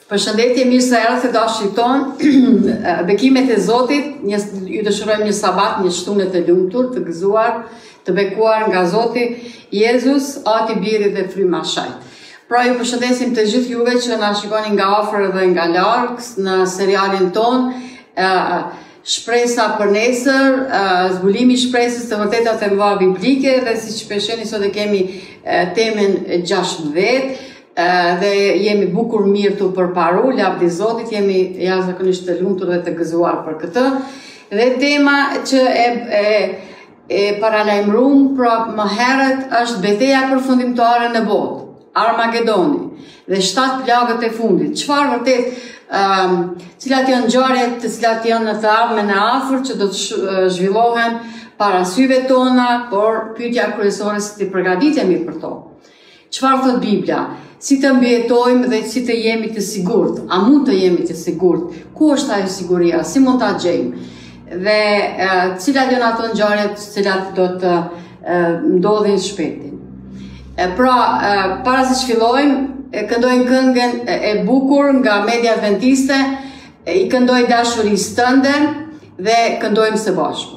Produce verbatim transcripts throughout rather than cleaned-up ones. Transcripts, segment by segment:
Përshëndetje, mirë se erdhët të dashuri tonë. Bekimet e Zotit, një, ju dëshirojmë një sabat, një shtunë të lumtur, të gëzuar, të bekuar nga Zoti Jezus, Ati, Biri dhe Fryma e Shajt. Pra ju përshëndesim të gjithë juve që na shikoni nga afër dhe nga larg në serialin ton, Shpresa për nesër, zbulimi i shpresës të vërtetat e mëdha biblike, dhe siç shpesheni sot e kemi temën gjashtëdhjetë. Dhe jemi bukur mirë të përparu, lavdi Zotit, jemi jashtëzakonisht të lumtur dhe të gëzuar për këtë. Dhe tema që e, e, e paralajmëruam pra më herët është betejë përfundimtare në botë, Armagedoni dhe shtatë plagët e fundit. Çfarë vërtet, um, cilat janë ngjarjet të cilat janë në të ardhmen e afër që do të zhvillohen para syve tona, por pyetja kryesore si të përgatitemi për to. Çfarë thot Bibla? Si të mbijetojmë dhe si të jemi të sigurt, a mund të jemi të sigurt, ku është ajo siguria, si mund ta gjejmë, dhe e, cilat janë ato ngjarjet cilat do të e, ndodhin shpejt. Pra, e, para se të fillojmë, këndojmë këngën e, e bukur nga Media Adventiste, e, i këndoj dashurisë tënde dhe këndojmë së bashku.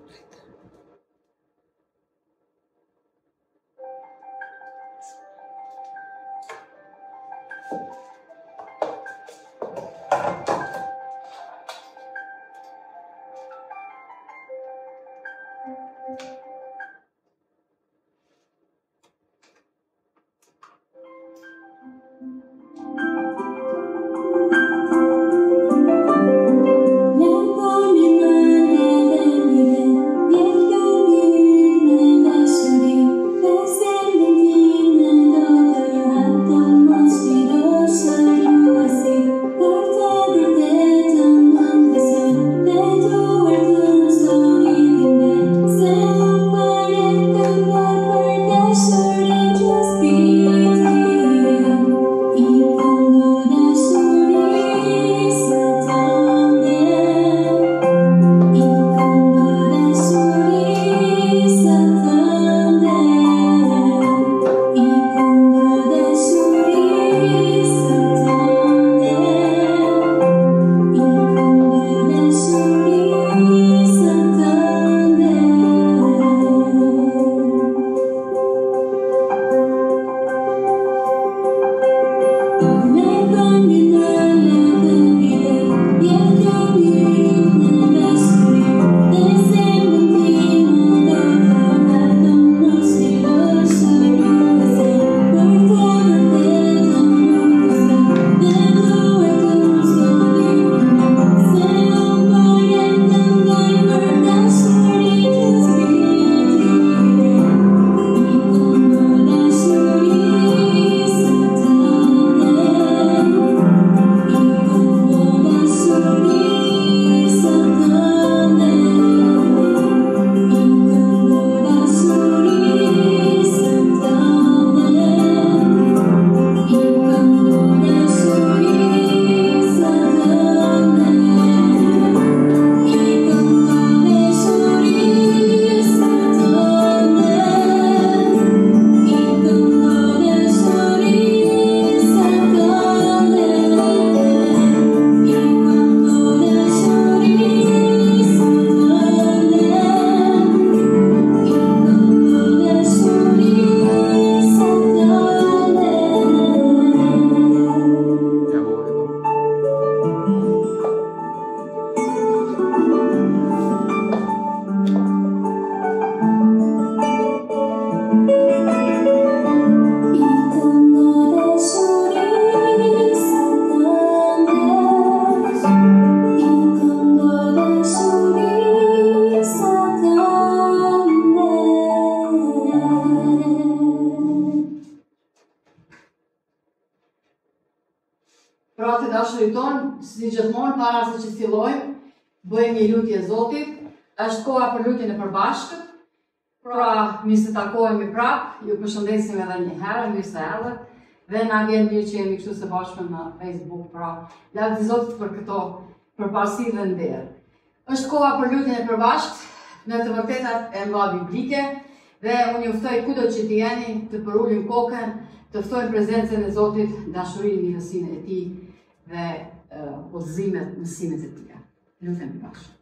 Si gjithmonë, para se që fillojmë, bëjmë një lutje Zotit, është koha për lutjen e përbashkët, pra mirë se takohemi prapë, ju përshëndesim edhe një herë, mirë se erdhët, dhe na vjen mirë që jemi kështu së bashku në Facebook, pra lavdi Zotit për këto përparësi dhe nder. Është koha për lutjen e përbashkët, në të vërtetat e mëdha biblike, dhe unë ju ftoj kudo që të jeni të përullin kokën, të ftojmë prezencën e Zotit, dashurinë, mirësinë e Tij dhe udhëzimet, mësimet e tija. Lutemi bashkë.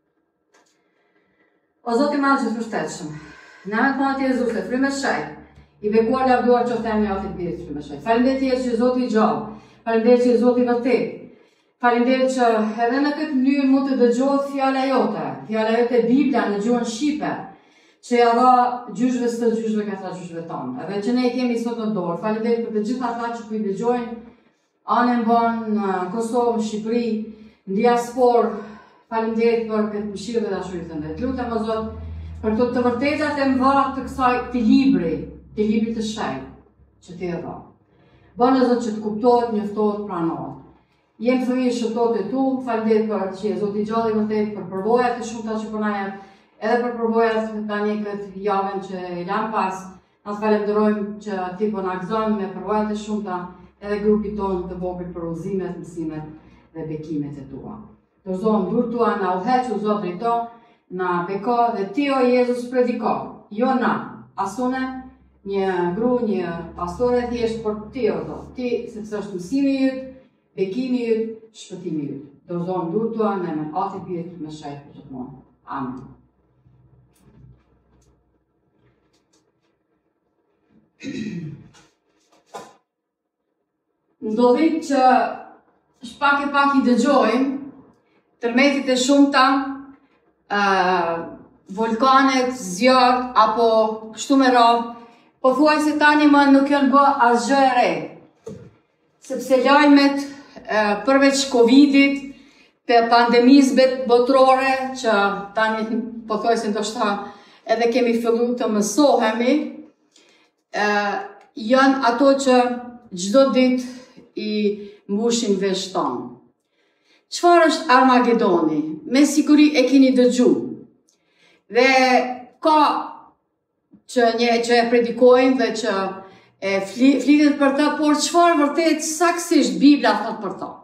O Zoti i Madh Gjithëmbërshteshëm, në emrin tonë të Jezusit, frymë shajt, i bekuar lavduar qoftë emri i Atit Birit frymë shajt. Faleminderit që je Zoti i gjallë, faleminderit që je Zoti i vërtetë. Faleminderit që edhe në këtë mënyrë mund të dëgjohet fjala jote, fjala jote Bibla në gjuhën shqipe, që ja dha gjyshve së të gjyshve ka tha gjyshve tonë, edhe që ne i kemi sot në dorë. Faleminderit për të gjithë ata që po i dëgjojnë, anë mban në Kosovë, në Shqipëri, në diasporë. Faleminderit për këtë mëshirë dhe dashuri të ndër. Lutem o Zot për këto të vërtetat e mëdha të kësaj këtij libri, të librit të shenjtë që ti e dha. Bën o Zot që të kuptohet, njoftohet, pranohet. Jem fëmijë shëtot e tu, faleminderit për që je Zoti i gjallë i vërtet, për përvojat e shumta që po na jep, edhe për përvojat tani këtë javën që e lan pas. Na falenderojmë që ti po na gëzon me përvojat e shumta, edhe grupi tonë të vogël për udhëzimet, mësimet dhe bekimet e tua. Dorëzon dur tua na uheq o Zot drejto, na beko dhe ti o Jezus prediko, jo na, asune një gru, një pastore thjesht, por ti o Zot, ti sepse është mësimi yt, bekimi yt, shpëtimi yt. Dorëzon dur tua në emrin e Atit Birit me shajt për gjithmonë. Amen. Ndodhit që shpak e pak i dëgjojmë tërmetit e shumta, uh, vulkanet, zjarë, apo kështu me radhë, po thuaj se tani më nuk janë bë asgjë e re. Sepse lajmet uh, përveç Covidit, për pandemisë botërore, që tani po thuaj se ndoshta edhe kemi fillu të mësohemi, uh, janë ato që çdo ditë i mbushin vesh tonë. Çfarë është Armagedoni? Me siguri e keni dëgju. Dhe ka që një që e predikojnë dhe që e flitet për ta, por çfarë vërtet saktësisht Bibla thot për ta?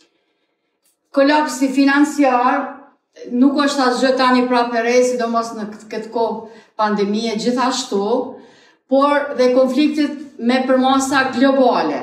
Kolapsi financiar nuk është asgjë tani prapë e re, sidomos në këtë kohë pandemie gjithashtu, por dhe konfliktet me përmasa globale.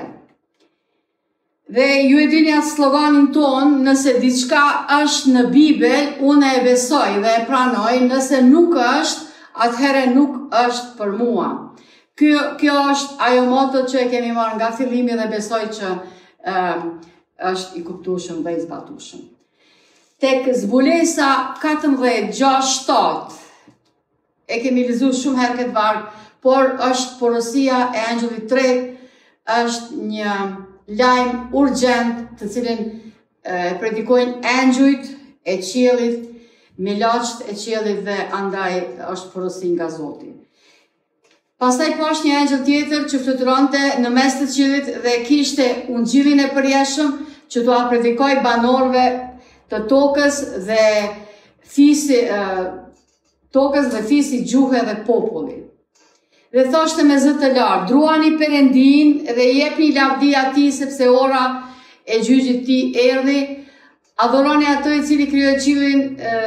Dhe ju e dini atë sloganin ton, nëse diçka është në Bibel, unë e besoj dhe e pranoj, nëse nuk është, atëherë nuk është për mua. Kjo, kjo është ajo moto që e kemi marrë nga fillimi dhe besoj që uh, është i kuptueshëm dhe i zbatueshëm. Tek Zbulesa katërmbëdhjetë gjashtë shtatë, e kemi lexuar shumë herë këtë varg, por është porosia e angjullit tretë, është një lajm urgjent të cilin e predikojnë angjujt e qiellit, milaçt e qiellit dhe andaj është porosi nga Zoti. Pastaj po është një angjëll tjetër që fluturonte në mes të qiellit dhe kishte ungjillin e përjeshëm që t'ua predikoj banorëve të tokës dhe fisi e, tokës dhe fisi gjuhë dhe populli. Dhe thoshte me zë të lartë, druani Perëndin dhe jepni lavdi atij sepse ora e gjyqit tij erdhi, adhuroni atë i cili krijoi qiellin,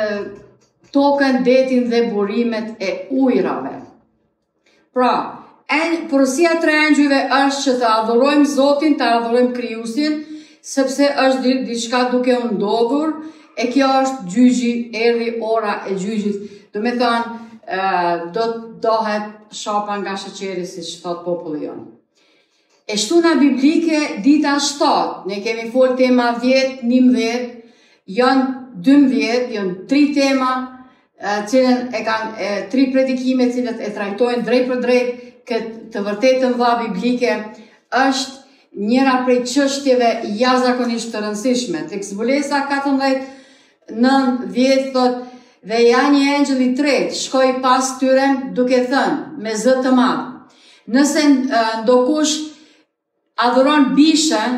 tokën, detin dhe burimet e ujrave. Pra, porosia e tre angjujve është që të adhurojmë Zotin, të adhurojmë Krijuesin, sepse është diçka duke u ndodhur, e kjo është gjyqi, erdhi ora e gjyqit. Do me thënë, do të dohet shapa nga sheqeri, si që thot populli jonë. E shtuna biblike dita shtatë, ne kemi folë tema dhjetë, njëmbëdhjetë, janë dymbëdhjetë, janë tri tema, cilën e kanë e, tri predikime cilët e trajtojnë drejt për drejt këtë të vërtetën dha biblike, është njëra prej çështjeve jashtëzakonisht të rëndësishme. Tek Zbulesa katërmbëdhjetë nëntëdhjetë thot, dhe ja një angjëll i tretë shkoi pas tyre duke thënë me zë të madh, nëse ndokush adhuron bishën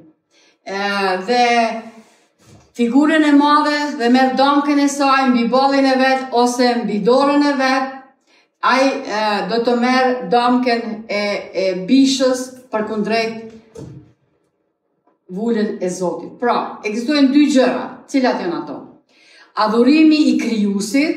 dhe figurën e madhe dhe merr domkën e saj mbi bollin e vet ose mbi dorën e vet, ai do të merr domkën e, e bishës përkundrejt vulën e Zotit. Pra, ekzistojnë dy gjëra, cilat janë ato? Adhurimi i Krijuesit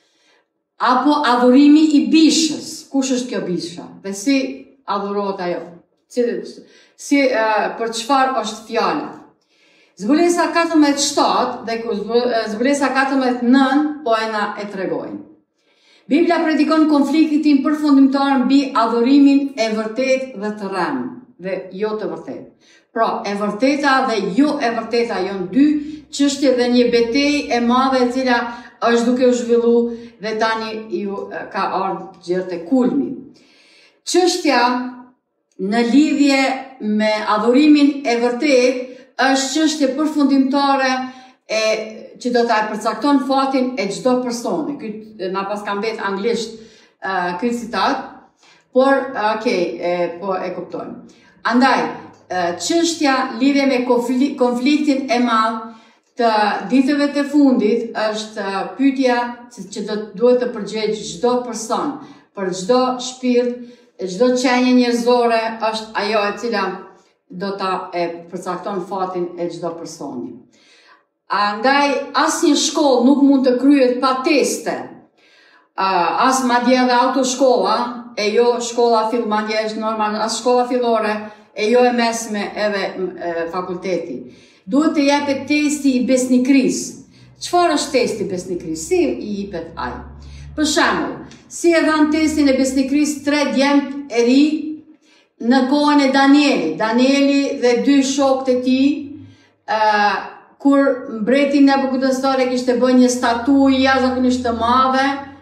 apo adhurimi i bishës. Kush është kjo bisha? Dhe si adhurohet ajo? Si, si uh, për çfarë është fjala? Zbulesa katërmbëdhjetë shtatë dhe Zbulesa katërmbëdhjetë nëntë po e na e tregojnë. Biblia predikon konfliktin përfundimtar mbi adhurimin e vërtet dhe të rënë dhe jo të vërtet. Pra, e vërteta dhe jo e vërteta janë dy çështje dhe një betejë e madhe e cila është duke u zhvillu dhe tani ju ka ardhur gjërë te kulmi. Çështja në lidhje me adhurimin e vërtet është çështje përfundimtare e që do ta përcakton fatin e çdo personi. Ky na pas ka mbet anglisht uh, ky citat, por okay, e, po e kuptojmë. Andaj, çështja uh, lidhje me konfliktin e madh të ditëve të fundit është uh, pyetja që do duhet të përgjigj çdo person, për çdo shpirt, çdo qenje njerëzore është ajo e cila do ta e përcakton fatin e çdo personi. Andaj, asnjë shkollë nuk mund të kryhet pa teste. Uh, as madje edhe autoshkolla, e jo shkolla fill, madje është normal, as shkolla fillore, e jo e mesme edhe e, fakulteti. Duhet të jepet testi i besnikrisë. Çfarë është testi i besnikrisë? Si i jepet ai? Për shembull, si e dhan testin e besnikrisë tre djemt e ri në kohën e Danielit. Danieli dhe dy shokët e tij, uh, kur mbreti Nabukadnesar e kishte bërë një statuë jashtëzakonisht të madhe,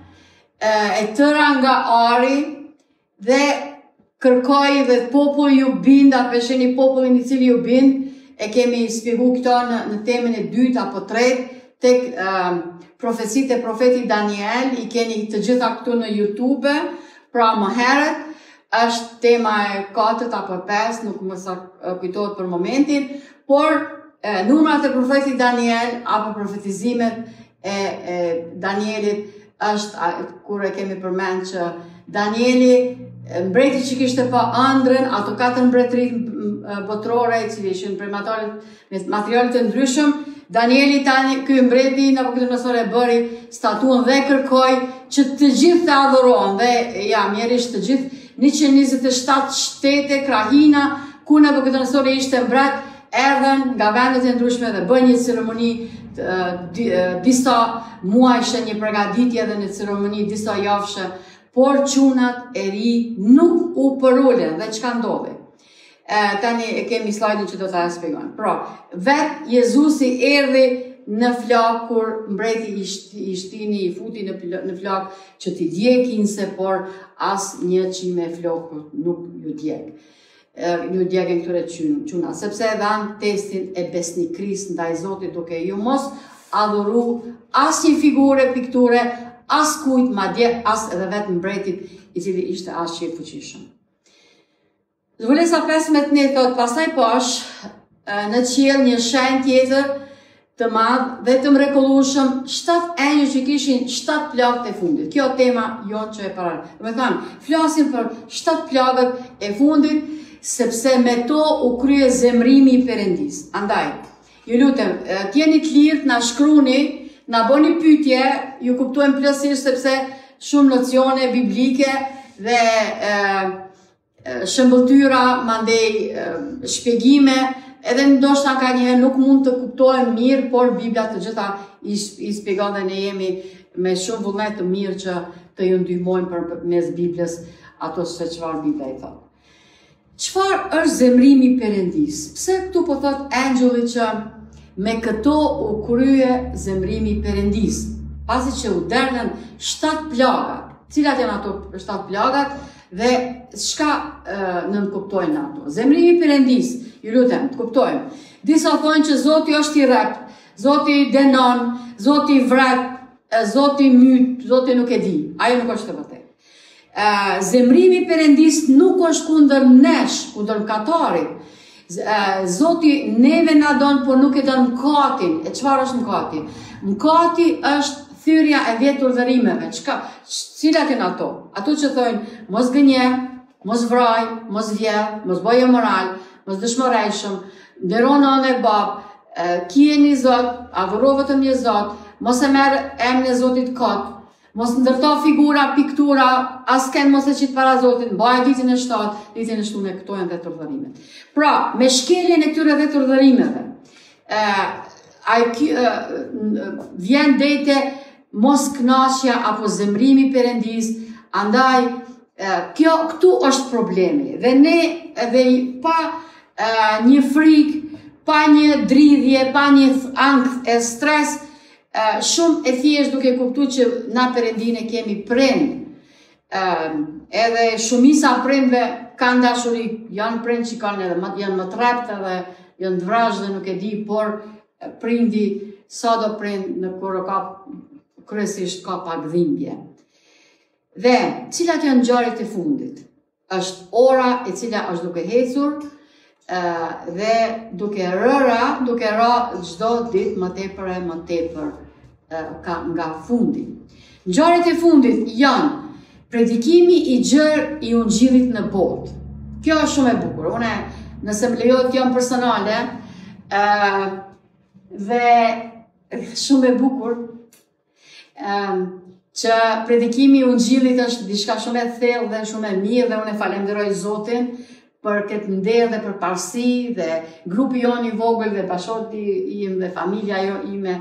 e tëra nga ari, dhe kërkoi dhe populli ju bind, apo sheni popullin i cili ju bind, e kemi shpjegu këto në, në temën e dytë apo tretë, tek uh, profecitë e profetit Daniel, i keni të gjitha këtu në YouTube, pra më herët, është tema e katërt apo pesë, nuk më sa kujtohet për momentin, por numrat e profetit Daniel apo profetizimet e, e Danielit është kur e kemi përmend që Danieli, mbreti që kishte pa ëndrën, ato katër mbretërit botërore, i cili ishin prej materiale të ndryshëm, Danieli tani, ky mbreti Nabukadnesar e bëri statuën dhe kërkoi që të gjithë të adhurohen dhe ja, mjerisht të gjithë njëqind e njëzet e shtatë shtete, krahina, ku Nabukadnesar ishte mbret, erdhen nga vendet e ndryshme dhe bën një ceremoni, disa muajshe, një përgatitje dhe një ceremoni disa javëshe, por çunat e ri nuk u përullën dhe çka ndodhi. Tani e kemi slajdin që do ta shpjegojmë. Pra, vet Jezusi erdhi në flak kur mbreti i shtini, i futi në, në flak që t'i djekin se por as një qime flokut nuk ju djek. Ju djegën këture quna, sepse e dhanë testin e besnikrisë ndaj Zotit duke ju mos adhuru as një figure, pikture, as kujt, madje as edhe vetë mbretit i cili ishte as që i fuqishëm. Zbulesa pesëmbëdhjetë një thot, pastaj pash në qiell një shenjë tjetër të madh dhe të mrekullueshëm, shtatë engjëj që kishin shtatë plagët e fundit. Kjo tema jonë që e para. Do të thonë, flasim për shtatë plagët e fundit, sepse me to u krye zemrimi i Perëndis. Andaj, ju lutem, t'jeni të lirë, na shkruni, na bëni pyetje, ju kuptojmë plotësisht sepse shumë nocione biblike dhe e, shëmbëltyra, mandej shpjegime, edhe ndoshta ka njëherë nuk mund të kuptohen mirë, por Biblia të gjitha i, i shpjegon dhe ne jemi me shumë vullnet të mirë që të ju ndihmojmë përmes Biblës ato se çfarë Bibla i thotë. Çfarë është zemrimi i Perëndis? Pse këtu po thot engjulli që me këto u krye zemrimi i Perëndis? Pasi që u derdhen shtatë plagat. Cilat janë ato shtatë plagat dhe çka nën kuptojnë ato? Zemrimi i Perëndis, ju lutem, të kuptojmë. Disa thonë që Zoti është i rrept, Zoti dënon, Zoti vret, Zoti myt, Zoti nuk e di. Ajo nuk është e vërtetë. Uh, zemrimi i Perëndis nuk është kundër nesh, kundër mëkatarit. Uh, Zoti neve na don, por nuk e don mëkatin. E çfarë është mëkati? Mëkati është thyrja e dhjetë urdhërimeve. Çka, cilat janë ato? Ato që thonë mos gënje, mos vraj, mos vjedh, mos bëje moral, mos dëshmorejshëm, ndero nënë e bab, uh, kijeni Zot, adhuro vetëm një Zot, mos e merr emrin e Zotit kot. Mos ndërto figura, piktura, asken mos e qit para Zotit, mbaj ditën e shtatë, ditën e shtunë, këto janë dhjetë urdhërimet. Pra, me shkeljen e këtyre dhjetë urdhërimeve, vjen dejte mos kënaqja apo zemrimi Perëndis, andaj kjo këtu është problemi. Dhe ne edhe pa një frikë, pa një dridhje, pa një ankth e stres, shumë e thjesht duke kuptuar që na Perëndin e kemi prind. Edhe shumica prindve kanë dashuri, janë prind që kanë edhe janë më treptë dhe janë të vrashë dhe nuk e di, por prindi sa do prind në kur ka kryesisht ka pak dhimbje. Dhe cilat janë ngjarjet e fundit? Është ora e cila është duke ecur dhe duke rëra, duke ra çdo ditë më tepër e më tepër nga fundi. Ngjarjet e fundit janë predikimi i gjerë i ungjillit në botë. Kjo është shumë e bukur. Une, nëse më lejohet jam personale, dhe shumë e bukur, që predikimi i ungjillit është diçka shumë e thellë dhe shumë e mirë dhe unë falenderoj Zotin për këtë nder dhe për parësi dhe grupi jonë i vogël dhe bashkëti im dhe familja jo ime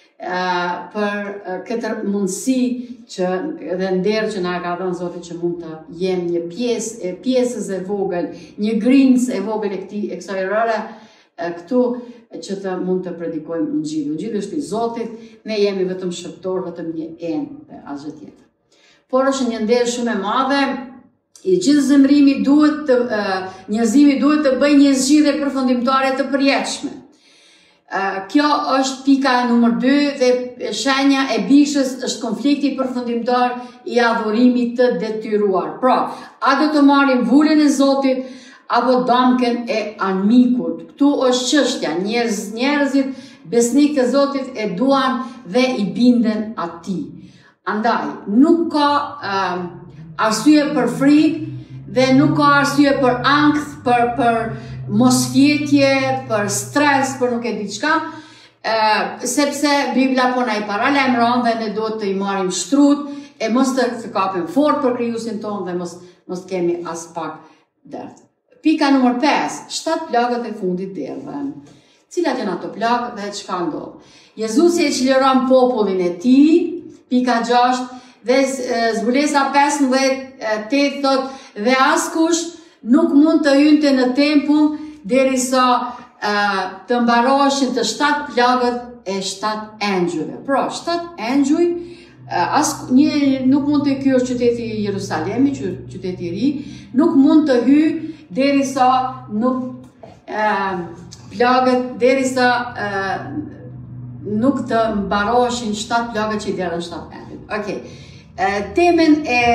për këtë mundësi që dhe nder që na ka dhënë Zoti që mund të jem një pjesë e pjesës e vogël, një grimcë e vogël e këtij e kësaj rëre këtu që të mund të predikojmë ungjillin. Ungjilli është i Zotit, ne jemi vetëm shëptor, vetëm një enë dhe asgjë tjetër. Por është një nder shumë e madhe, i gjithë zemrimi duhet të njerëzimi duhet të bëjë një zgjidhje përfundimtare të përjetshme. Kjo është pika numër dy dhe shenja e bishës është konflikti përfundimtar i adhurimit të detyruar. Pra, a do të marrim vullën e Zotit apo damken e armikut? Ktu është çështja. Njerëz, njerëzit besnik të Zotit e duan dhe i binden atij. Andaj, nuk ka uh, arsye për frikë dhe nuk ka arsye për ankth, për për mosfjetje, për stres, për nuk e di çka, sepse Bibla po na i paralajmëron dhe ne duhet të i marrim shtrut e mos të, të kapim fort për krijuesin ton dhe mos mos kemi as pak dert. Pika numër pesë, shtat plagët e fundit derdhen. Cilat janë ato plagë dhe çka ndodh? Jezusi e çliron popullin e tij, pika gjashtë, dhe zbulesa pesëmbëdhjetë tetë thot, dhe askush nuk mund të hynte në tempull derisa uh, të mbaroheshin të shtatë plagët e shtatë engjujve. Pra, shtatë engjëj, uh, as një nuk mund të ky është qyteti i Jerusalemit, qyteti i ri, nuk mund të hyjë derisa nuk uh, plagët derisa uh, nuk të mbaroheshin shtatë plagët që i derdhen shtatë engjëj. Okej. Uh, temen e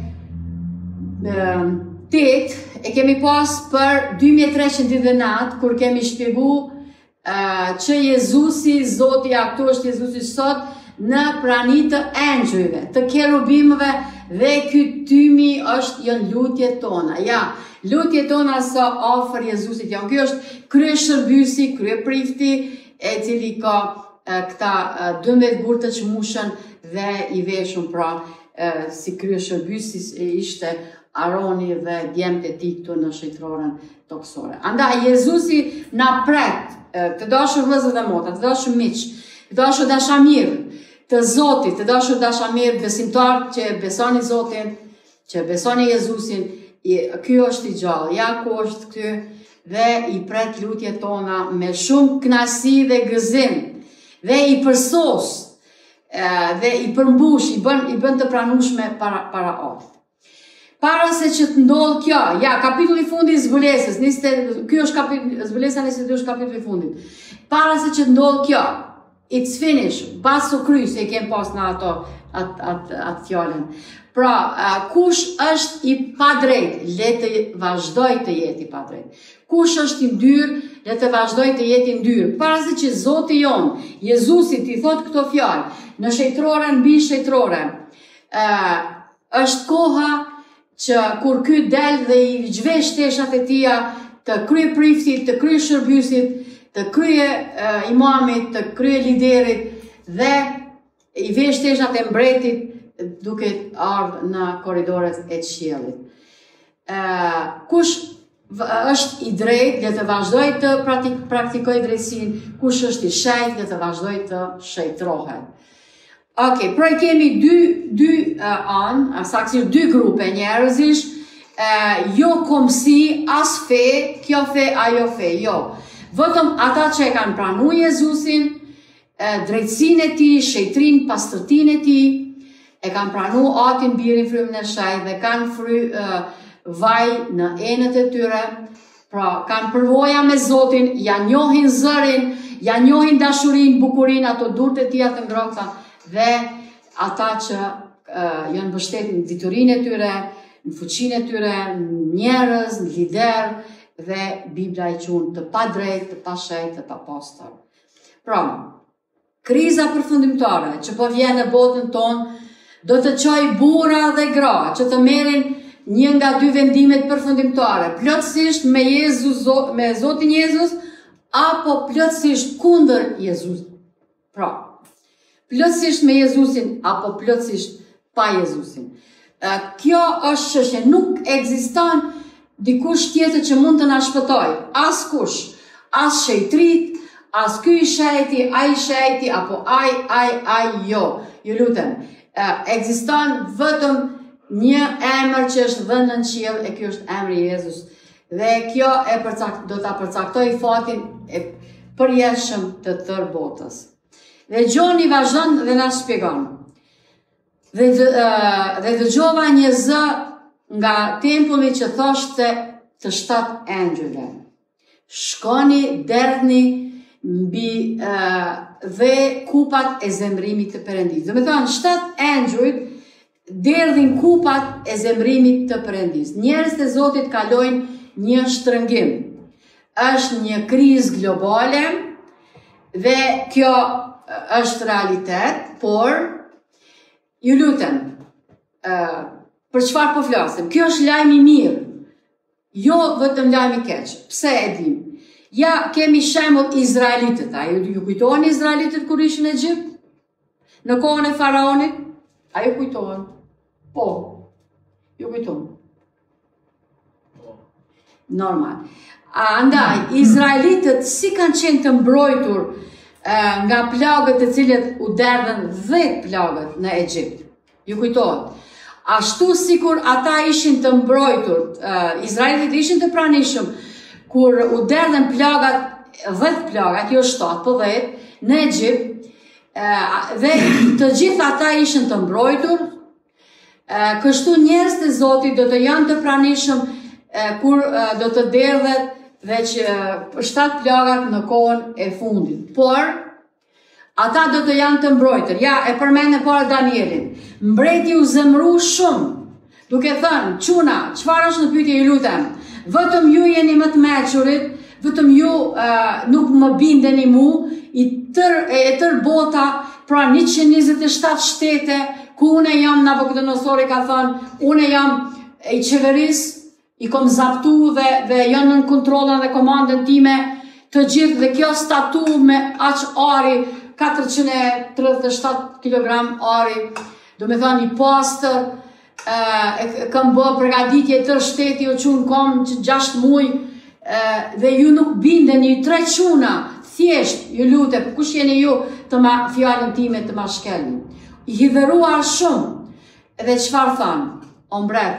uh, tetë e kemi pas për dy mijë e treqind dhjetë, kur kemi shpjegu uh, që Jezusi, Zoti, a këtu është Jezusi sot, në prani të engjëjve, të kerubimëve, dhe ky tymi është janë lutjet tona. Ja, lutjet tona sa afër Jezusit janë. Ky është kryeshërbysi, kryeprifti, e cili ka uh, këta uh, dymbëdhjetë gurtë që mushën dhe i veshun pra uh, si kryeshërbysi ishte Aroni dhe djemtë e tij këtu në shëjtroren toksore. Andaj Jezusi na pret, të dashur vëllezër dhe motra, të dashur miq, të dashur dashamirë të Zotit, të dashur dashamirë besimtar që besoni Zotin, që besoni Jezusin, ky është i gjallë, ja ku është ky dhe i pret lutjet tona me shumë kënaqësi dhe gëzim dhe i përsos dhe i përmbush, i bën i bën të pranueshme para para Allahut. Para se që të ndodhë kjo, ja, kapitulli fundi i zbulesës, kjo është kapitulli, zbulesa njëzet e dy është kapitulli fundit. Para se që të ndodhë kjo, it's finished, basu kry, se i kem pas në ato, atë at, at fjallën. Pra, uh, kush është i padrejt, le të vazhdoj të jeti padrejt. Kush është i ndyrë, le të vazhdoj të jeti ndyrë. Para se që Zoti jonë, Jezusi ti thot këto fjallë, në shejtroren, mbi shejtroren, uh, është koha që kur ky del dhe i zhvesh teshat e tia të krye priftit, të krye shërbysit, të krye uh, imamit, të krye liderit dhe i vesh teshat e mbretit duke ardhur në korridoret e qiellit. Uh, kush është i drejtë, le të vazhdoj të praktik, praktikoj drejtësinë, kush është i shejt, le të vazhdoj të shejtrohet. Ok, pra kemi dy, dy uh, anë, saksisht dy grupe njerëzish, uh, jo komsi, as fe, kjo fe, ajo fe, jo. Vetëm ata që e kanë pranu Jezusin, uh, drejtësinë e tij, shejtrinë, pastërtinë e tij, e kanë pranu Atin, Birin, frymën e Shejt dhe kanë fry uh, vaj në enët e tyre, pra kanë përvoja me Zotin, ja njohin zërin, ja njohin dashurin, bukurin, ato durët e tia të ngrohta, dhe ata që uh, janë mbështetur në diturinë e tyre, në fuqinë e tyre, në njerëz, në lider, dhe Bibla i qunë të pa drejt, të pa shejt, të pa pastër. Pra, kriza përfundimtare që po vjen në botën tonë, do të çojë burra dhe gra që të merren një nga dy vendimet përfundimtare, plotësisht me Jezus, me Zotin Jezus, apo plotësisht kundër Jezus. Pra, plotësisht me Jezusin, apo plotësisht pa Jezusin. Kjo është çështje, nuk ekziston dikush tjetër që mund të na shpëtojë, as kush, as shejtrit, as ky i shejti, ai i shejti, apo ai, ai, ai, jo. Ju lutem, ekziston vetëm një emër që është dhënë në qiell, e ky është emri i Jezus. Dhe kjo e përcakt, do ta përcaktoj fatin e përjetshëm të tërë botës. Dhe Gjoni vazhdon dhe na shpjegon. Dhe, uh, dhe dëgjova një zë nga tempulli që thoshte të shtat engjëjve: shkoni, derdhni mbi uh, dhe kupat e zemrimit të Perëndisë. Do të thonë, shtat engjëjt derdhin kupat e zemrimit të Perëndisë. Njerëzit e Zotit kalojnë një shtrëngim. Është një krizë globale dhe kjo është realitet, por ju lutem, uh, për çfarë po flasim? Kjo është lajm i mirë, jo vetëm lajm i keq. Pse e dim? Ja, kemi shembull izraelitët. A ju, ju kujtohen izraelitët kur ishin në Egjipt? Në kohën e faraonit? A ju kujtohen? Po, ju kujtohen. Normal. Andaj, izraelitët si kanë qenë të mbrojtur uh, nga plagët e cilët u derdhën dhjetë plagët në Egjipt. Ju kujtohet. Ashtu sikur ata ishin të mbrojtur, uh, izraelitët ishin të pranishëm, kur u derdhën plagat, dhjetë plagat, jo shtatë, po dhjetë, në Egjipt, uh, dhe të gjithë ata ishin të mbrojtur, uh, kështu njerëzit e Zotit do të janë të pranishëm uh, kur uh, do të derdhet dhe që shtatë plagat në kohën e fundit. Por, ata do të janë të mbrojtur. Ja, e përmendën para Danielin. Mbreti u zemru shumë, duke thënë, çuna, çfarë është në pyetje, ju lutem? Vetëm ju jeni më të meçurit, vetëm ju uh, nuk më bindeni mu, i tër, e tër bota, pra njëqind e njëzet e shtatë shtete, ku une jam, Nabucodonosori ka thënë, une jam i qeverisë, i kom zaptu dhe, dhe janë në kontrolën dhe komandën time të gjithë, dhe kjo statu me aq ari, katërqind e tridhjetë e shtatë kilogram ari, do me thënë i pastër, e kam bë përgatitje tërë shteti, o qunë kom që gjashtë muj, dhe ju nuk bindeni, tre quna, thjesht, ju lute, kush jeni ju të ma fjallën time të ma shkelni. I hidheruar shumë, edhe çfarë thanë, o mbret,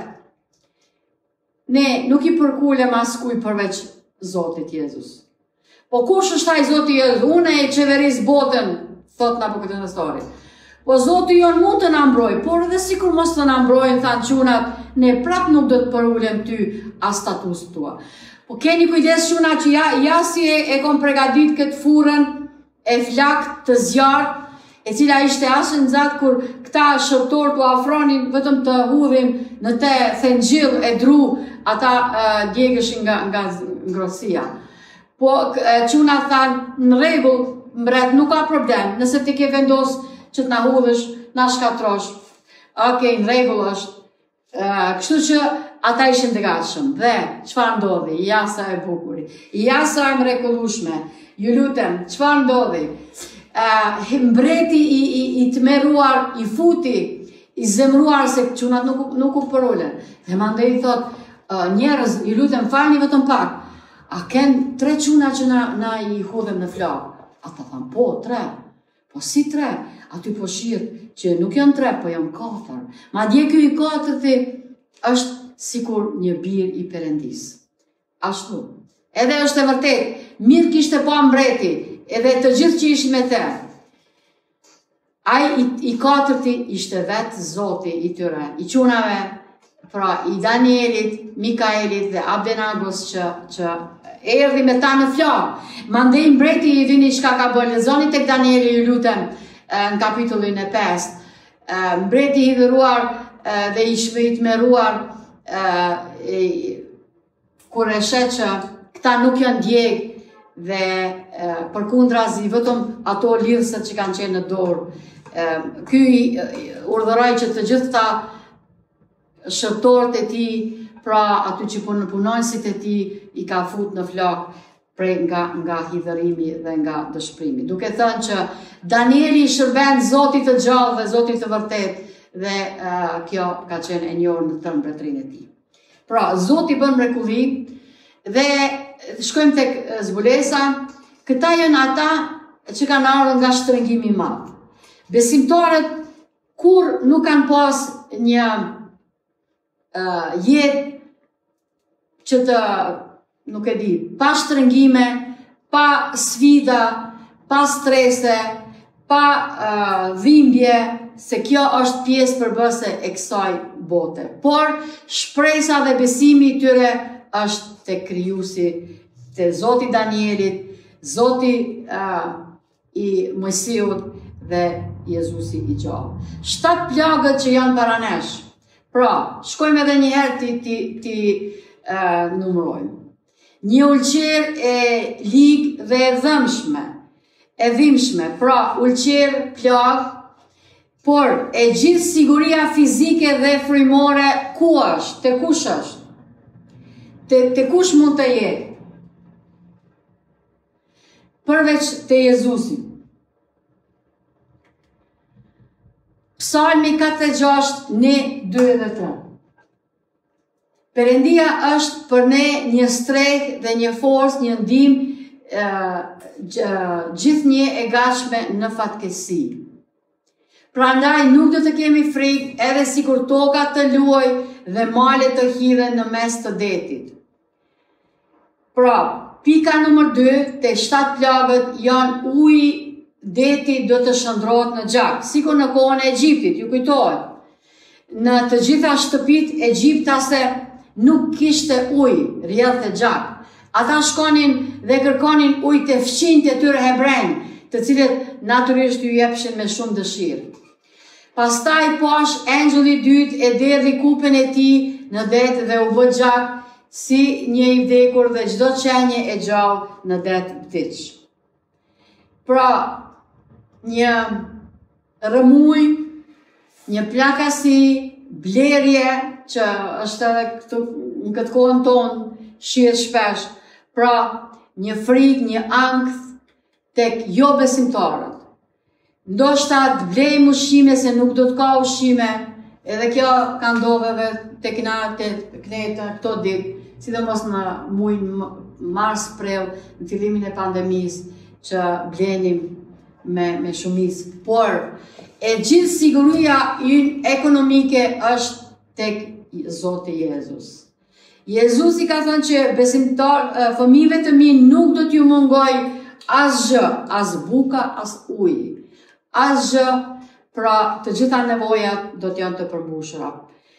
ne nuk i përkulem as kuj përveç Zotit Jezus. Po kush është ai Zoti Jezus? Unë e qeveris botën, thot Nabucodonosori. Po Zoti jon mund të na mbrojë, por edhe sikur mos të na mbrojnë, thanë çunat, ne prap nuk do të përulem ty as status tua. Po keni kujdes çuna që ja, ja si e, e kom përgatit këtë furën e flakt të zjarrt, e cila ishte ashtë në zatë kur këta shërtor të afronin vetëm të hudhim në te thengjill e dru, ata uh, djegëshin nga, nga ngrosia. Po quna thanë, në rregull, mbret, nuk ka problem, nëse ti ke vendos që të na hudhësh, na shkatrosh, okej, në rregull është. Uh, kështu që ata ishin të gatshëm. Dhe çfarë ndodhi? Jasa e bukuri, jasa e mrekullueshme. Ju lutem, çfarë ndodhi? Uh, mbreti i, i, i të meruar, i futi, i zemruar se qunat nuk, nuk u përulen. Dhe mandej i thot, uh, njerëz, ju lutem falni vetëm pak, a ken tre quna që na, na i hodhem në flakë? Ata thanë, po, tre. Po si tre? Aty po shirë që nuk janë tre, po janë katër. Ma dje kjo i katërti është sikur një bir i Perëndis. Ashtu. Edhe është e vërtet, mirë kishte pa mbreti, edhe të gjithë që ishë me te. Ai i, i katërti ishte vetë Zoti i tyre, i qunave, pra i Danielit, Mikaelit dhe Abdenagos që, që erdhi me ta në flakë. Mandej mbreti i vini shka ka bërë, lexoni tek Danieli ju lutem në kapitullin e pesë. Mbreti i hidhëruar dhe i shmëritmeruar kur e shet që këta nuk janë djeg dhe përkundrazi vetëm ato lidhësat që kanë qenë në dorë. Ky urdhëroi që të gjithë këta shërtorët e tij, pra aty që punonësit e tij i ka fut në flakë prej nga, nga hidhërimi dhe nga dëshpërimi. Duke thënë që Danieli i shërben Zotit të gjallë dhe Zotit të vërtet dhe uh, kjo ka qenë e njohur në tërë mbretërinë e tij. Pra, Zoti bën mrekulli dhe shkojmë tek zbulesa, këta janë ata që kanë ardhur nga shtrëngimi i madh. Besimtarët kur nuk kanë pas një uh, jetë që të, nuk e di, pa shtrëngime, pa sfida, pa strese, pa uh, dhimbje, se kjo është pjesë përbërëse e kësaj bote. Por shpresa dhe besimi i tyre është te krijuesi, te Zoti Danielit, Zoti uh, i Mojsiut dhe Jezusi i gjallë. Shtatë plagët që janë para nesh. Pra, shkojmë edhe një herë ti, ti, ti uh, numërojmë. Një ulqer e ligë dhe e dhëmshme, e dhimbshme, pra ulqer plag, por e gjithë siguria fizike dhe frymore ku është, te kush është? Te, te kush mund të jetë? Përveç te Jezusi. Psalmi katëdhjetë e gjashtë, ne dy dhe tre. Perëndia është për ne një strehë dhe një forcë, një ndihmë gjithnjë e gatshme në fatkesi. Prandaj nuk do të kemi frikë edhe sikur toka të luajë dhe malet të hidhen në mes të detit. Pra, pika numër dy te shtatë plagët janë uji, deti do të shndrohet në gjak, sikur në kohën e Egjiptit, ju kujtohet. Në të gjitha shtëpitë egjiptase nuk kishte ujë, rrjedhte gjak. Ata shkonin dhe kërkonin ujë të fqinjtë e tyre hebrejnë, të cilët natyrisht ju jepshin me shumë dëshirë. Pastaj pash engjulli i dytë e derdhi kupën e tij në det dhe u bë gjak si një i vdekur dhe çdo qenje e gjallë në det vdiq. Pra, një rëmuj, një plakasi, blerje, që është edhe këtu, në këtë kohën tonë, shihet shpesh, pra një frikë, një ankth tek jo besimtarët. Ndoshta të blejmë ushqime se nuk do të ka ushqime, edhe kjo ka ndodhur tek na tek ne këto ditë, sidomos në muajin mars, prill, në fillimin e pandemisë, që blenim me, me shumicë. Por e gjithë siguria ynë ekonomike është tek Zoti Jezus. Jezusi ka thënë që besimtar, fëmijëve të mi nuk do t'ju mungoj asgjë, as buka, as ujë. Asgjë, pra të gjitha nevojat do t'janë të përmbushura.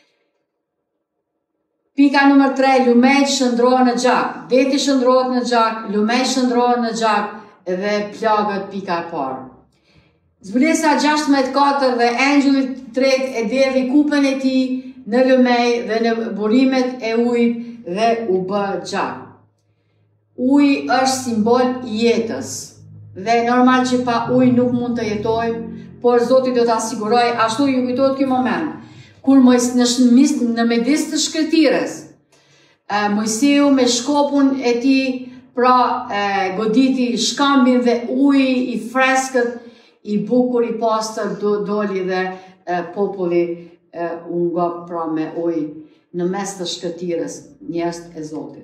Pika numër tre, lumejt shndrohen në gjak. Deti shndrohet në gjak, lumejt shndrohen në gjak dhe plagët pika e parë. Zbulesa gjashtëdhjetë e katër dhe engjulli i tretë e derdhi kupën e tij në lumej dhe në burimet e ujit dhe u bë gjak. Uji është simbol i jetës dhe normal që pa ujë nuk mund të jetojmë, por Zoti do të asiguroj, ashtu ju kujtohet ky moment, kur Mojs në, në midis të shkëtirës, Mojsiu me shkopun e tij, pra e, goditi shkambin dhe uji i freskët, i bukur, i pastër do, doli dhe e, populli e, u ngop pra me ujë në mes të shkëtirës, njerëz e Zotit.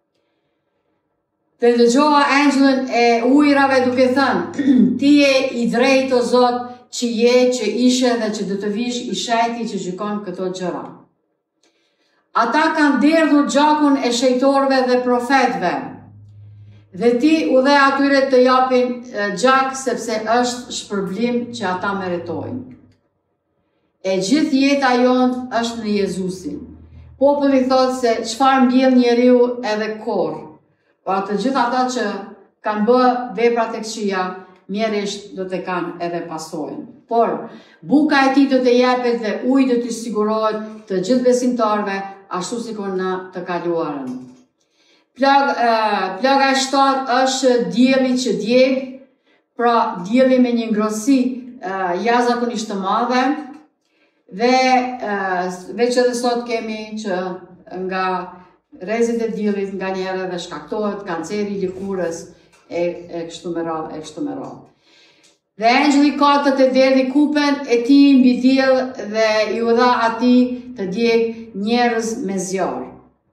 Dhe dëgjova angjëllin e ujrave duke thënë, ti je i drejtë o Zot, që je, që ishe dhe që do të vish i shejti që gjykon këto gjëra. Ata kanë derdhur gjakun e shejtorëve dhe profetëve, dhe ti u dhe atyre të japin gjak sepse është shpërblim që ata meritojnë. E gjithë jeta jonë është në Jezusin. Populli thotë se çfarë mbjell njeriu edhe korr. Por të gjithë ata që kanë bë vepra të këqija, mjerisht do të kanë edhe pasojën. Por buka e tij do të jepet dhe uji do të sigurohet të gjithë besimtarëve, ashtu sikur në të kaluarën. Plag, uh, plaga e shtatë është dielli që djeg, pra dielli me një ngrohtësi uh, jashtëzakonisht të madhe, dhe uh, veç edhe sot kemi që nga rrezet e diellit nga njerëve dhe shkaktohet kanceri i lëkurës e, e kështu me radhë, e kështu me radhë. Dhe angjëlli katërt e derdhi kupen e tij mbi diell dhe i u dha atij të djeg njerëz me zjarr.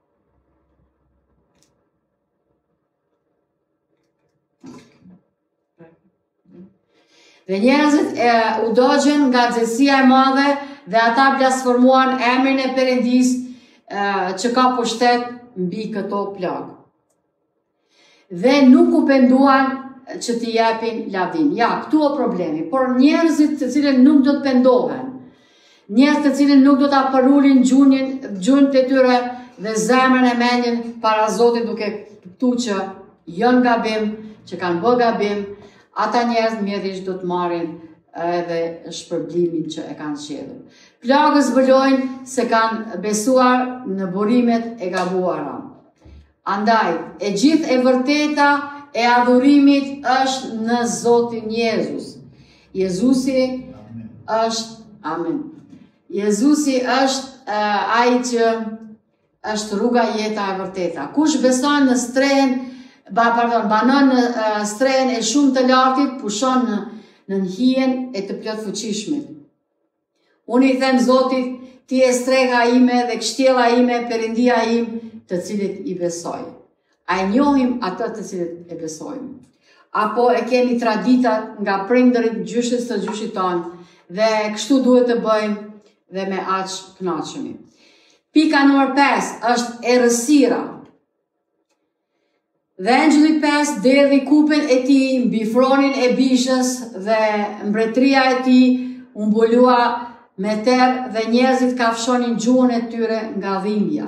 Dhe njerëzit e u dogjen nga xhelsia e madhe dhe ata blasformuan emrin e Perëndis e, që ka pushtet mbi këto plagë. Dhe nuk u penduan që t'i japin lavdin. Ja, këtu o problemi, por njerëzit të cilën nuk do të pendohen, njerëz të cilën nuk do ta përulin gjunjën, gjunjët e tyre dhe zemrën e mendjen para Zotit duke kuptuar që janë gabim, që kanë bë gabim, ata njerëz mjedisht do të marrin edhe shpërblimin që e kanë zgjedhur. Plagës zbulojnë se kanë besuar në burimet e gabuara. Andaj, e gjithë e vërteta e adhurimit është në Zotin Jezus. Jezusi është, amen. Jezusi është uh, ai që është rruga, jeta e vërteta. Kush beson në strehen, ba, pardon, banon në uh, strehen e shumë të lartit, pushon në, në hijen e të plot fuqishmit. Unë i them Zotit, ti e strega ime dhe kështjella ime, Perëndia im, të cilit i besoj. A e njohim atë të cilit e besojmë. Apo e kemi traditat nga prindërit gjyshës të gjyshit tonë dhe kështu duhet të bëjmë dhe me aq kënaqemi. Pika numër pesë është errësira. Dhe angjëlli pesë derdhi kupen e tij mbi fronin e bishës dhe mbretëria e tij u mbulua me terr dhe njerëzit kafshonin gjuhën e tyre nga dhimbja.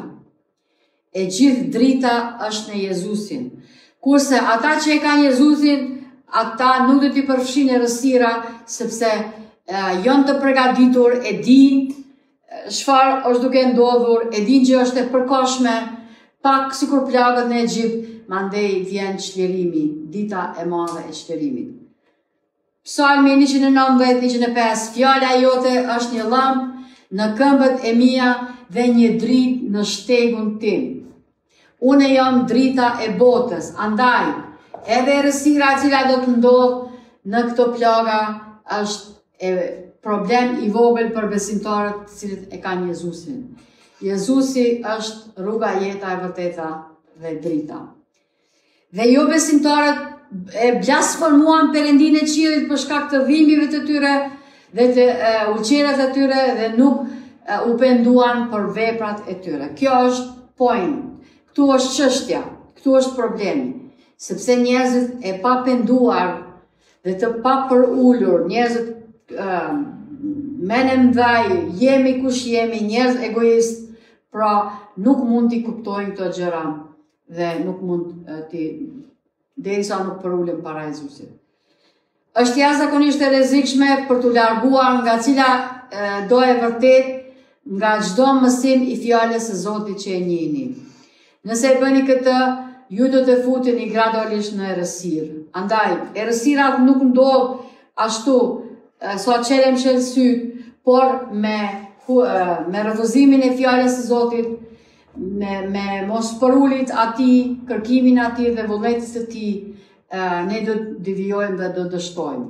E gjithë drita është në Jezusin. Kurse ata që e kanë Jezusin, ata nuk do t'i përfshin errësira, sepse e, janë të përgatitur, e din çfarë është duke ndodhur, e din që është e përkohshme, pak sikur plagët në Egjipt, mandej vjen çlirimi, dita e madhe e çlirimit. Psalmi njëqind e nëntëdhjetë njëqind e pesë, fjala jote është një llamp në këmbët e mia dhe një dritë në shtegun tim. Unë jam drita e botës, andaj edhe errësira e cila do të ndodhë në këto plaga është e problem i vogël për besimtarët të cilët e kanë Jezusin. Jezusi është rruga, jeta e vërteta dhe drita. Dhe jo besimtarët e blasformuan Perëndinë e qiellit për shkak të dhimbjeve të tyre dhe të uh, ulqerave të tyre dhe nuk uh, u penduan për veprat e tyre. Kjo është point. Këtu është çështja, këtu është problemi, sepse njerëzit e pa penduar dhe të pa përulur, njerëzit uh, menem vaj, jemi kush jemi, njerëz egoist, pra nuk mund t'i kuptojnë këto gjëra dhe nuk mund uh, t'i derisa nuk përulen para Jezusit. Është jashtëzakonisht e rrezikshme për t'u larguar nga cila uh, do e vërtet, nga çdo mësim i fjalës së Zotit që e njihni. Nëse e bëni këtë, ju do të futeni gradualisht në errësirë. Andaj, errësirat nuk ndodh ashtu, sa çelem shel syt, por me me refuzimin e fjalës së Zotit, me me mos përulit atij, kërkimin atij dhe vullnetit të tij, ne do të devijojmë dhe do të dështojmë.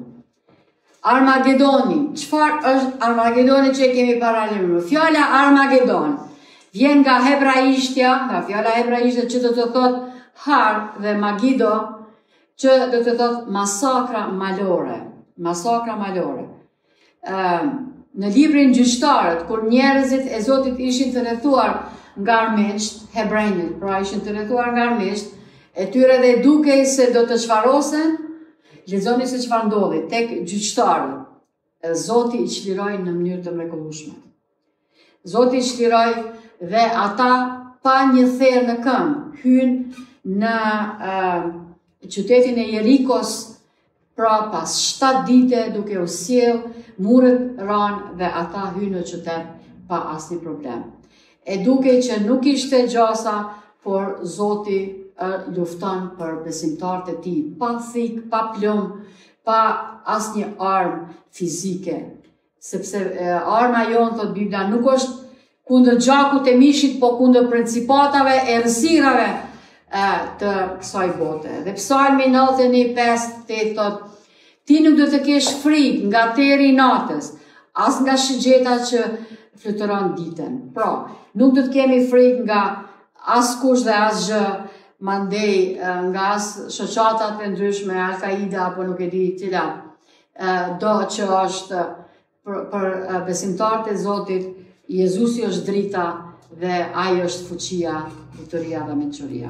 Armagedoni. Çfarë është Armagedoni që e kemi paralemruar? Fjala Armagedon Vjen nga hebraishtja, nga fjala hebraishte që do të thot har dhe magido, që do të thot masakra malore. Masakra malore. Uh, në librin Gjyqtarët, kur njerëzit e Zotit ishin të rrethuar nga armiqt, hebrejnët, pra ishin të rrethuar nga armiqt, e tyre dhe dukej se do të çfarosen, lexoni se çfarë ndodhi tek Gjyqtarët. Zoti i çliroi në mënyrë të mrekullueshme. Zoti i çliroi dhe ata pa një therr në këmbë hynë në uh, qytetin e Jerikos, pra pas shtatë dite duke u sjell, muret ranë dhe ata hynë në qytet pa asnjë problem. E duke që nuk ishte gjasa, por Zoti uh, lufton për besimtarët e tij, pa thik, pa plumb, pa asnjë armë fizike. Sepse uh, arma jonë, thot Bibla, nuk është kundër gjakut e mishit, po kundër principatave e errësirave uh, të kësaj bote. Dhe Psalmi nëntëdhjetë e një pesë tetë thot: ti nuk do të kesh frikë nga teri i natës, as nga shigjeta që fluturon ditën. Pra, nuk do të kemi frikë nga as kush dhe as gjë, mandej nga as shoqatat e ndryshme, Al-Qaida apo nuk e di cila do që është për, për besimtarët e Zotit. Jezusi është drita dhe ai është fuqia, bukuria dhe mençuria.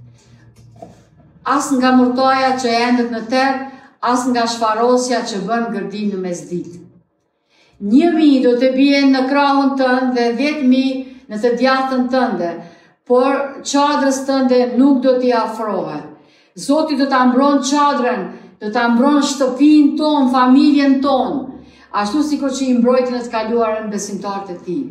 As nga murtaja që endet në terr, as nga shfarosja që bën gërdim në mesditë. Një mi do të bie në krahun tënd dhe dhjetë mijë në të djathtën tënde, por çadrës tënde nuk do t'i afrohet. Zoti do ta mbron çadrën, do ta mbron shtëpinë tonë, familjen tonë, ashtu sikur që i mbrojti në të kaluarën besimtarët e tij.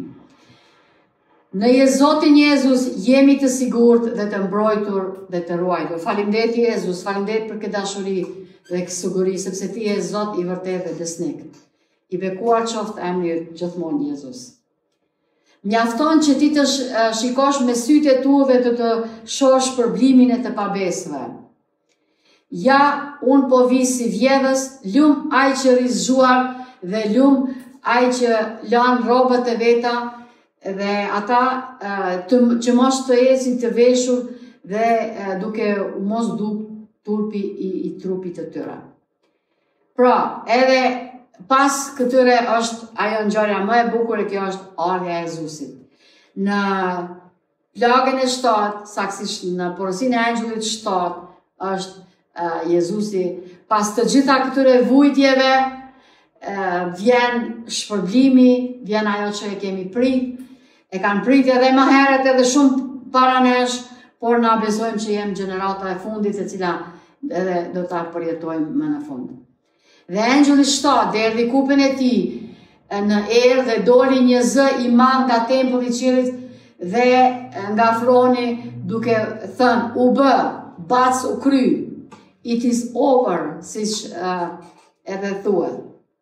Në Zotin Jezus jemi të sigurt dhe të mbrojtur dhe të ruajtur. Faleminderit Jezus, faleminderit për këtë dashuri dhe këtë siguri, sepse ti je Zot i vërtetë dhe besnik. I bekuar qoftë emri gjithmonë Jezus. Mjafton që ti të shikosh me sytë e tu dhe të të shohësh përblimin e të pabesëve. Ja, unë po vi si vjedhës, lum ai që rizgjuar dhe lum ai që lan rrobat e veta dhe ata të, që mos të ecin të veshur dhe duke mos duk turpi i, i trupit të tyre. Pra, edhe pas këtyre është ajo ngjarja më e bukur, e kjo është ardha e Jezusit. Në plagën e shtatë, saktësisht në porosin e angjullit shtatë, është uh, Jezusi. Pas të gjitha këtyre vujtjeve, uh, vjen shpërblimi, vjen ajo që e kemi prit, e kanë prit edhe më herët edhe shumë para nesh, por na besojmë që jem gjenerata e fundit, e cila edhe do ta përjetojmë më në fund. Dhe angjulli shtatë derdhi kupën e tij në erë dhe doli një zë i madh nga tempulli i qiellit dhe nga froni duke thënë: u bë, bac u kry, it is over, siç uh, edhe thuhet.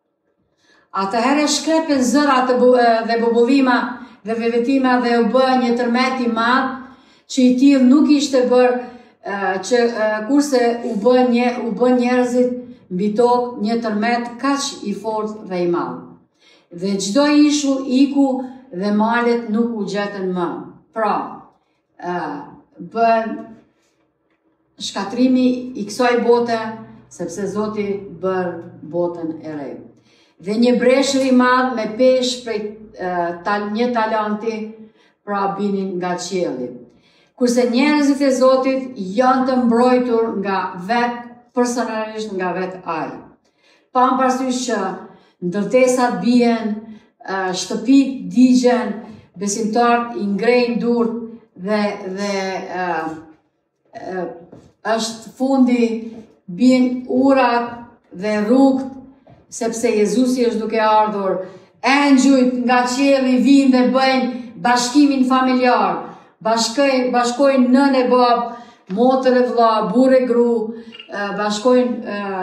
Atëherë shkrepen zërat dhe bubullima dhe vevetima dhe u bë një tërmet i madh që i tillë nuk ishte bërë uh, që uh, kurse u bë një u bë njerëzit mbi tokë një tërmet kaq i fortë dhe i madh. Dhe çdo ishull iku dhe malet nuk u gjetën më. Pra, uh, bën shkatrimi i kësaj bote, sepse Zoti bër botën e re. Dhe një breshër i madh me peshë prej uh, tal, një talanti, pra binin nga qielli. Kurse njerëzit e Zotit janë të mbrojtur nga vetë, personalisht nga vetë ai. Pa më parasysh që ndërtesat bien, uh, shtëpit digjen, besimtarët i ngrejnë durt dhe, dhe uh, uh, është fundi, bien urat dhe rrugët, sepse Jezusi është duke ardhur. Angjujt nga qielli vinë dhe bëjnë bashkimin familjar, bashkojnë, bashkojnë nën e bab, motër e vlla, burr e gru, bashkojnë uh,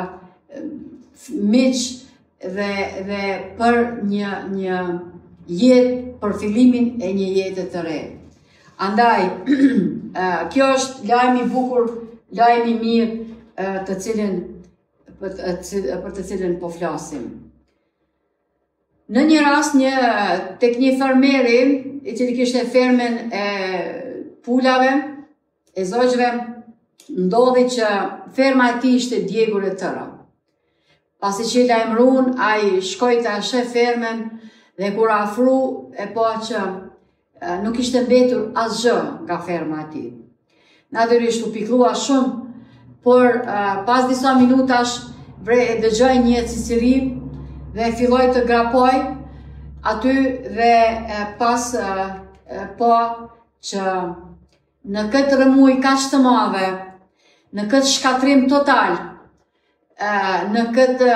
miq dhe, dhe për një, një jetë, për fillimin e një jete të re. Andaj, uh, kjo është lajmi i bukur, lajmi i mirë uh, të cilin, për, për të cilin po flasim. Në një rast, një, tek një fermeri, i cili kishte fermen e pulave, e zogjve, ndodhi që ferma e tij ishte djegur e tëra. Pasi që i lajmërun, ai shkoi ta sheh fermen dhe kur afru e pa që e, nuk ishte mbetur asgjë nga ferma e tij. Natyrisht u pikëllua shumë, por e, pas disa minutash vre e dëgjoi një ciciri dhe filloi të grapoj aty dhe e, pas e, e, po që në këtë rëmuj kaq të madhe, në këtë shkatrim total, në këtë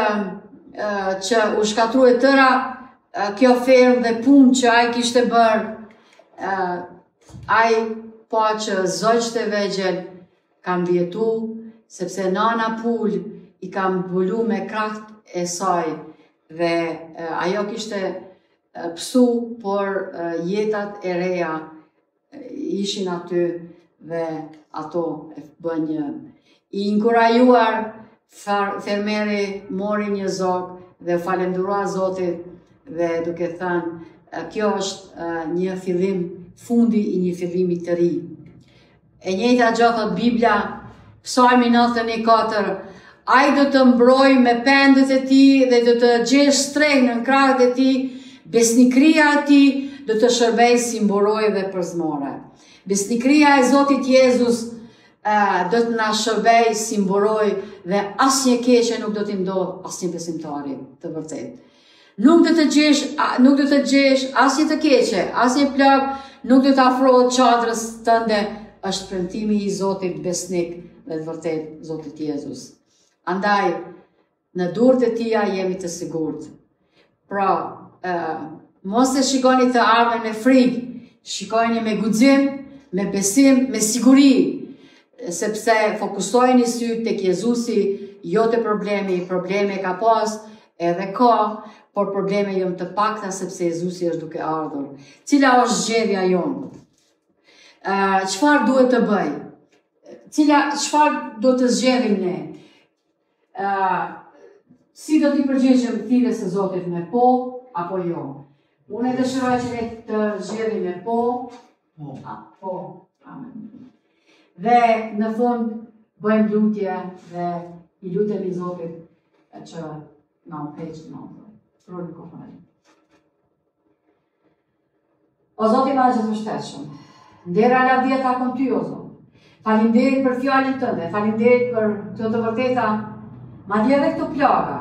që u shkatru e tëra kjo fermë dhe punë që ai kishte bërë, ai po që zogjt e vegjël kam vjetu, sepse nana Pul i kam mbulu me krahët e saj dhe ajo kishte psu, por jetat e reja ishin aty dhe ato e bën një. I inkurajuar, fermeri mori një zog dhe falendërua Zotit dhe duke thënë kjo është një fillim, fundi i një fillimi të ri. E njëjta gjë thot Biblia, Psalmi nëntëdhjetë e katër, ai do të mbrojë me pendët e tij dhe do të gjejë strehë në krahët e tij, besnikëria e tij do të shërbejë si mburojë dhe përzmore. Besnikëria e Zotit Jezus uh, do të na shërbejë si mburojë dhe asnjë keqe nuk do t'i ndodh asnjë besimtari të vërtet. Nuk do të gjesh, nuk do të gjesh asnjë të keqe, asnjë plagë nuk do të afrohet çadrës tënde, është premtimi i Zotit besnik dhe të vërtet Zotit Jezus. Andaj, në durët e tia jemi të sigurt. Pra, uh, mos e shikoni të ardhmen me frikë, shikojeni me guxim, me besim, me siguri, sepse fokusojeni syt tek Jezusi, jo te problemi, probleme ka pas, edhe ka, por probleme jom të pakta sepse Jezusi është duke ardhur. Cila është zgjedhja jonë? Uh, çfarë duhet të bëj? Cila çfarë do të zgjedhim ne? Uh, si do t'i përgjigjem thirrjes së Zotit me po apo jo? Unë e dëshiroj që ne të zgjedhim me po, po, a, po, amen. Dhe në fund bëjmë lutje dhe i lutemi Zotit që na udhëheqë në ardhmë. Roli kohën. O Zoti i Madhështetshëm, ndera lavdjeta kon ty o Zot. Faleminderit për fjalën tënde, faleminderit për këto të vërteta, madje edhe këto plaga.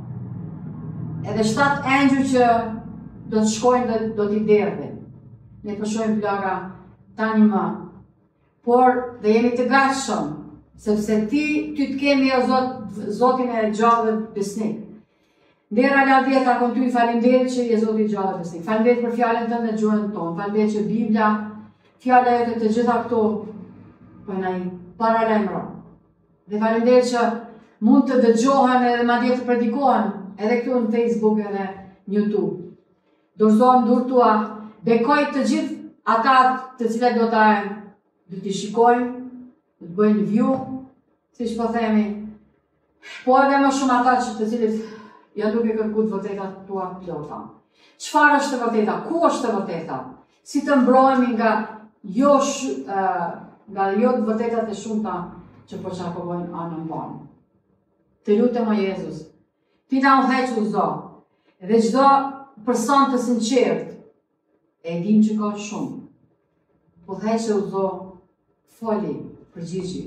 Edhe shtat engjëj që do të shkojnë dhe do t'i derdhin. Ne përshojmë plaga tani më. Por dhe jemi të gatshëm, sepse ti, ty të kemi o Zot, Zotin e gjallë dhe besnik. Ndera lavdjeta kon ty, faleminderit që je Zoti i gjallë dhe besnik. Faleminderit për fjalën tënde në gjuhën tonë. Faleminderit që Biblia, fjala jote të gjitha këto po na i paralajmëron. Dhe faleminderit që mund të dëgjohen edhe madje të predikohen edhe këtu në Facebook edhe në YouTube. Dorëzohem durë tua, bekoj të gjithë ata të cilët do të do t'i shikojnë, do të bëjnë view, siç po themi, po edhe më shumë ata që të cilët janë duke kërkuar vërtetat tua plota. Çfarë është e vërteta? Ku është e vërteta? Si të mbrohemi nga jo sh, uh, nga jo të vërtetat e shumta që po çarkullojnë anën tonë. Të lutem o Jezus, ti na udhëheq o Zot, dhe çdo person të sinqert, e dim që ka shumë. Udhëheq o Zot, foli, përgjigji.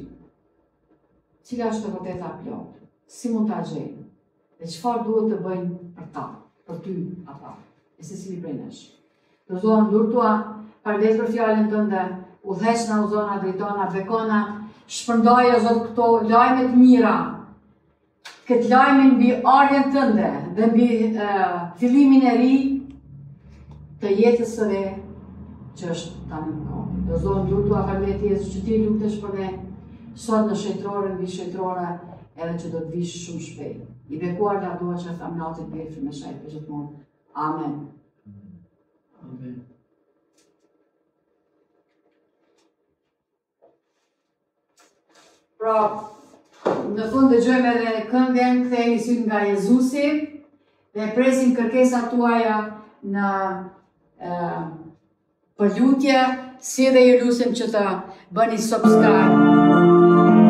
Cila është e vërteta plot? Si mund ta gjejmë? Dhe çfarë duhet të bëjmë për ta, për ty ata, e secili prej nesh. Dorëzohem durë tua, faleminderit për fjalën tënde, udhëheq na o Zot, na drejtona, bekona, shpërndaj o Zot këto lajme të mira, këtë lajmin mbi ardhjen tënde dhe mbi uh, fillimin e ri të jetës së re që është tani në kohë. Dorëzohem durë tua, faleminderit Jezus që ti lutesh për ne sot në shëjtrore, mbi shëjtrore, edhe që do të vish shumë shpejt. I bekuar nga dua që tham natit bërë me shajt për gjithmonë. Amen. Amen. Pra, në fund dëgjojmë edhe këngën Ktheheni syt nga Jezusi dhe presim kërkesat tuaja në uh, Për lutje, si edhe ju lusim që të bëni subscribe.